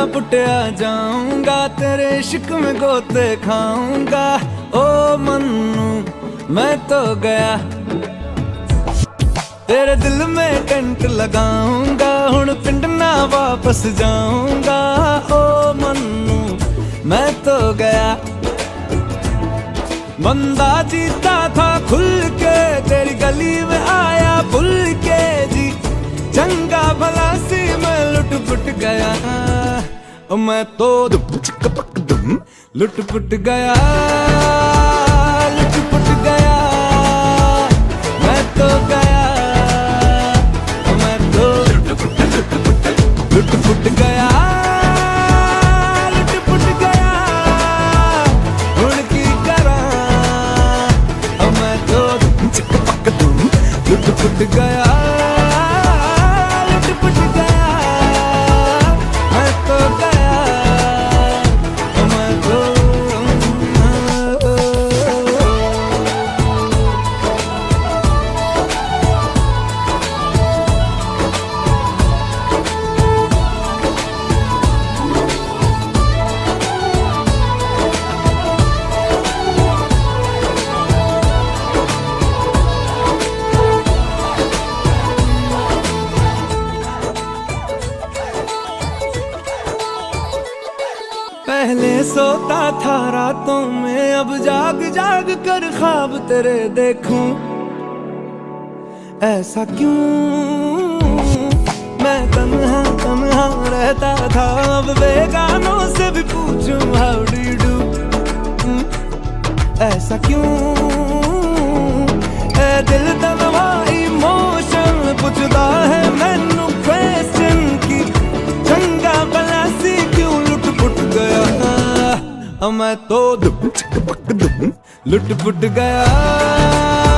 पुटिया जाऊंगा, तेरे इश्क में गोते खाऊंगा। ओ मन्नू मैं तो गया, तेरे दिल में टेंट लगाऊंगा, हुण पिंड ना वापस जाऊंगा। ओ मन्नू मैं तो गया, बंदा जीता था खुल के, तेरी गली में आया भूल के जी। चंगा भला सी मैं लुट पुट गया, मैं तो लुट पुट गया, लुट पुट गया। मैं तो गया, मैं तो लुट पुट गया, लुट पुट गया। हुण की करा, मैं तो लुट पुट गया, लुट पुट गया। मैं तो गया, मैं तो पहले सोता था रातों में, अब जाग जाग कर ख्वाब तेरे देखूं। ऐसा क्यों मैं तन्हा तन्हा रहता था, अब बेगानों से भी पूछूं हाउ डू यू डू। ऐसा क्यों ए दिल तलवा इमोशन पूछता है मैनू क्वेश्चन की। चंगा भला सी क्यों लुट पुट गया, मैं तो लुट पुट गया।